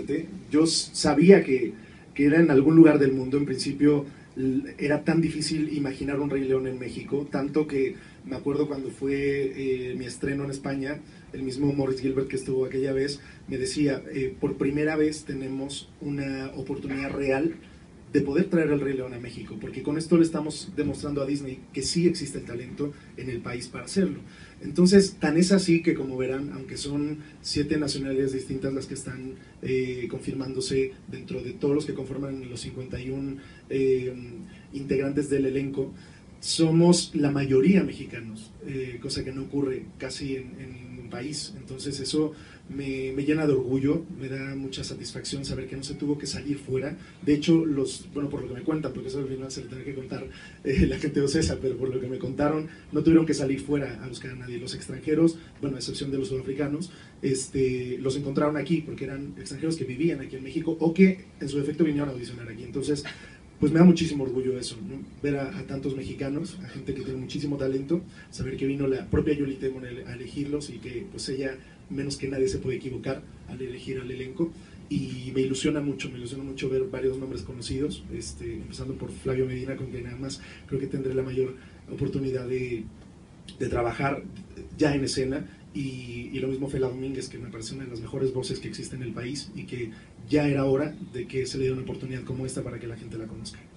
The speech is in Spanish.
fuerte. Yo sabía que era en algún lugar del mundo. En principio era tan difícil imaginar un Rey León en México, tanto que me acuerdo cuando fue mi estreno en España, el mismo Maurice Gilbert que estuvo aquella vez, me decía, por primera vez tenemos una oportunidad real de poder traer al Rey León a México, porque con esto le estamos demostrando a Disney que sí existe el talento en el país para hacerlo. Entonces, tan es así que, como verán, aunque son 7 nacionalidades distintas las que están confirmándose dentro de todos los que conforman los 51 integrantes del elenco, somos la mayoría mexicanos, cosa que no ocurre casi en un país. Entonces eso me llena de orgullo, me da mucha satisfacción saber que no se tuvo que salir fuera. De hecho, bueno, por lo que me cuentan, porque eso al final se lo tendrá que contar la gente de Ocesa, pero por lo que me contaron, no tuvieron que salir fuera a buscar a nadie. Los extranjeros, bueno, a excepción de los sudafricanos, los encontraron aquí, porque eran extranjeros que vivían aquí en México o que en su defecto vinieron a audicionar aquí. Entonces, pues me da muchísimo orgullo eso, ¿no? Ver a tantos mexicanos, a gente que tiene muchísimo talento, saber que vino la propia Julie Taymor a elegirlos y que pues ella, menos que nadie, se puede equivocar al elegir al elenco. Y me ilusiona mucho ver varios nombres conocidos, empezando por Flavio Medina, con quien nada más creo que tendré la mayor oportunidad de trabajar ya en escena, y lo mismo Fela Domínguez, que me parece una de las mejores voces que existe en el país y que ya era hora de que se le diera una oportunidad como esta para que la gente la conozca.